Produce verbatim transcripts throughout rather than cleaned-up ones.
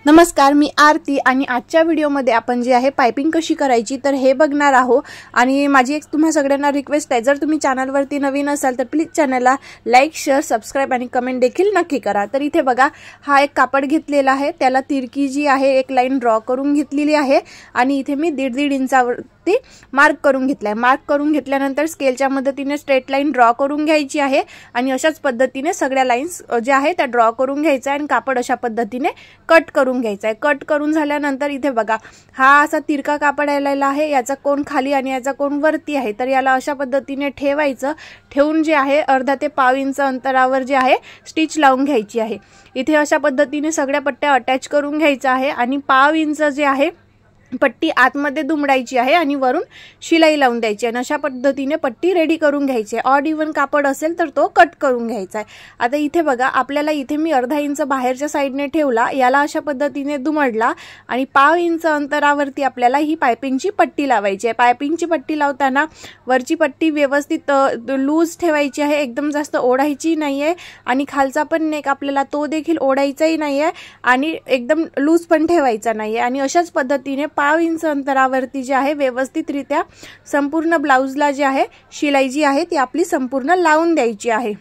नमस्कार, मी आरती आणि आजच्या व्हिडिओमध्ये आपण जे आहे पाइपिंग कशी करायची तर हे बघणार आहोत। आणि माझी एक तुम्हा सगळ्यांना रिक्वेस्ट आहे, जर तुम्ही चॅनलवरती नवीन असाल तर प्लीज चॅनलला लाईक, शेअर, सबस्क्राइब आणि कमेंट देखील नक्की करा। तर इथे बघा, हा एक कापड घेतलेला आहे, त्याला तिरकी जी आहे एक लाईन ड्रॉ करून घेतलेली आहे आणि इथे मी दीड दीड इंचावरती मार्क करून घेतलाय। मार्क करून घेतल्यानंतर स्केलच्या मदतीने स्ट्रेट लाईन ड्रॉ करून घ्यायची आहे आणि अशाच पद्धतीने सगळ्या लाईन्स ज्या आहेत त्या ड्रॉ करून घ्यायचा आणि कापड अशा पद्धतीने कट करून घ्यायचा आहे। कट करून झाल्यानंतर इथे बघा, हा असा तिरका कापड आलेला आहे, याचा कोन खाली आणि याचा कोन वरती आहे। तर याला अशा पद्धतीने ठेवायचं। ठेवून जे आहे अर्धा ते पाव इंच अंतरावर जे आहे स्टिच लावून घ्यायची आहे। इथे अशा पद्धतीने सगळ्या पट्ट्या अटॅच करून घ्यायचा आहे आणि पाव इंच जे आहे पट्टी आतमध्ये दुमडायची आहे आणि वरून शिलाई लावून द्यायची आणि अशा पद्धतीने पट्टी रेडी करून घ्यायची आहे। ऑड इवन कापड असेल तर तो कट करून घ्यायचा आहे। आता इथे बघा, आपल्याला इथे मी अर्धा इंच बाहेरच्या साइडने ठेवला, याला अशा पद्धतीने दुमडला आणि पाव इंच अंतरावरती आपल्याला ही पाइपिंगची पट्टी लावायची आहे। पाइपिंगची पट्टी लावताना वरची पट्टी व्यवस्थित लूज ठेवायची आहे, एकदम जास्त ओढायची नाहीये आणि खालचा पण नेक आपल्याला तो देखील ओढायचाही नाहीये आणि एकदम लूज पण ठेवायचा नाहीये आणि अशाच पद्धतीने पाव इंच अंतरावरती जे आहे व्यवस्थितरित्या संपूर्ण ब्लाउजला जे आहे शिलाई जी आहे ती आपली संपूर्ण लावून द्यायची आहे।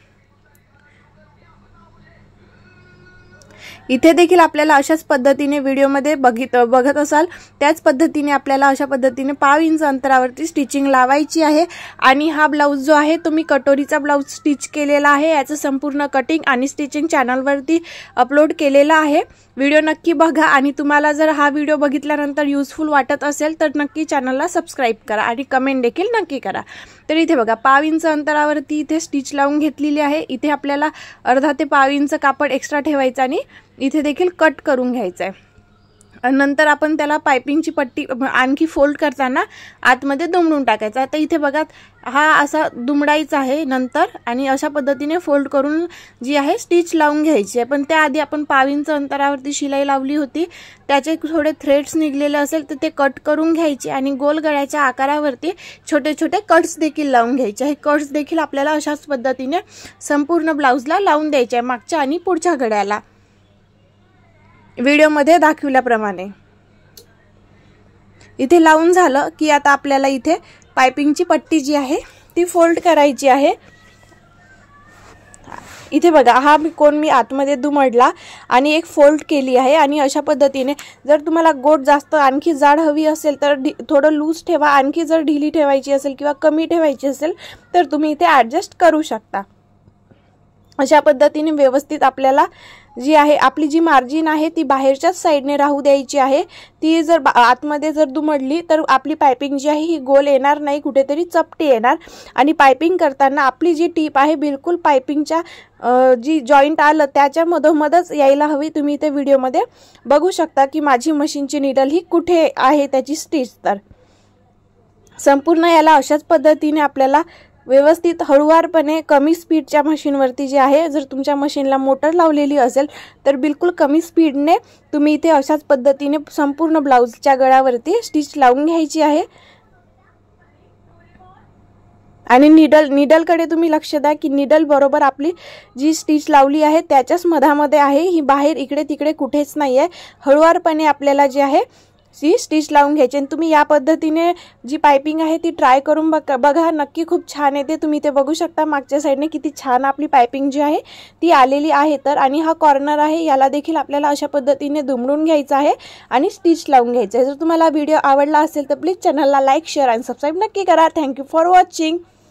इथे देखील आपल्याला अशाच पद्धतीने व्हिडिओमध्ये बघित बघत असाल त्याच पद्धतीने आपल्याला अशा पद्धतीने पाव इंच अंतरावरती स्टिचिंग लावायची आहे। आणि हा ब्लाउज जो आहे तो मी कटोरीचा ब्लाउज स्टिच केलेला आहे, याचं संपूर्ण कटिंग आणि स्टिचिंग चॅनलवरती अपलोड केलेला आहे। व्हिडिओ नक्की बघा आणि तुम्हाला जर हा व्हिडिओ बघितल्यानंतर युजफुल वाटत असेल तर नक्की चॅनलला सबस्क्राइब करा आणि कमेंट देखील नक्की करा। तर इथे बघा, पाव इंच अंतरावरती इथे स्टिच लावून घेतलेली आहे। इथे आपल्याला अर्धा ते पाव इंच कापड एक्स्ट्रा ठेवायचं आणि इथे देखील कट करून घ्यायचं आहे। नंतर आपण त्याला पाइपिंगची पट्टी आणखी फोल्ड करताना आतमध्ये दुमडून टाकायचा। आता इथे बघा, हा असा दुमडायचा आहे नंतर आणि अशा पद्धतीने फोल्ड करून जी आहे स्टिच लावून घ्यायची आहे। पण त्याआधी आपण पाव इंच अंतरावरती शिलाई लावली होती, त्याचे थोडे थ्रेड्स निघलेले असेल तर ते कट करून घ्यायचे आणि गोल गळ्याच्या आकारावरती छोटे छोटे कट्स देखील लावून घ्यायचे। हे कट्स देखील आपल्याला अशाच पद्धतीने संपूर्ण ब्लाउजला लावून द्यायचे आहे, मागच्या आणि पुढच्या गळ्याला व्हिडिओमध्ये दाखवल्याप्रमाणे। इथे लावून झालं की आता आपल्याला इथे पाइपिंगची पट्टी जी आहे ती फोल्ड करायची आहे। इथे बघा, हा मी कोण मी आतमध्ये दुमडला आणि एक फोल्ड केली आहे आणि अशा पद्धतीने जर तुम्हाला गोट जास्त आणखी जाड हवी असेल तर थोडं लूज ठेवा, आणखी जर ढिली ठेवायची असेल किंवा कमी ठेवायची असेल तर तुम्ही इथे ॲडजस्ट करू शकता। अशा पद्धतीने व्यवस्थित आपल्याला जी आहे आपली जी मार्जिन आहे ती बाहेरच्याच साइडने राहू द्यायची आहे। ती जर आतमध्ये जर दुमडली तर आपली पाइपिंग जी आहे ही गोल येणार नाही, कुठेतरी चपटी येणार आणि पाइपिंग करताना आपली जी टीप आहे बिलकुल पाइपिंगच्या जी जॉईंट आलं त्याच्या मधोमधच यायला हवी। तुम्ही इथे व्हिडिओमध्ये बघू शकता की माझी मशीनची निडल ही कुठे आहे त्याची स्टिच। तर संपूर्ण याला अशाच पद्धतीने आपल्याला व्यवस्थित हळूवारपणे कमी स्पीडच्या मशीनवरती जे आहे, जर तुमच्या मशीनला मोटर लावलेली असेल तर बिलकुल कमी स्पीडने तुम्ही इथे अशाच पद्धतीने संपूर्ण ब्लाउजच्या गळ्यावरती स्टिच लावून घ्यायची आहे। आणि निडल निडलकडे तुम्ही लक्ष द्या की निडल बरोबर आपली जी स्टिच लावली आहे त्याच्याच मधामध्ये आहे, ही बाहेर इकडे तिकडे कुठेच नाही आहे। हळूवारपणे आपल्याला जे आहे सी स्टिच लावून घ्यायची आणि तुम्ही या पद्धतीने जी पाइपिंग आहे ती ट्राय करून बघा, नक्की खूप छान येते। तुम्ही ते बघू शकता मागच्या साइडने किती छान आपली पाइपिंग जी आहे ती आलेली आहे। तर आणि हा कॉर्नर आहे याला देखील आपल्याला अशा पद्धतीने दुमडून घ्यायचा आहे आणि स्टिच लावून घ्यायचं आहे। जर तुम्हाला व्हिडिओ आवडला असेल तर प्लीज चॅनलला लाईक, शेअर आणि सबस्क्राइब नक्की करा। Thank you for watching.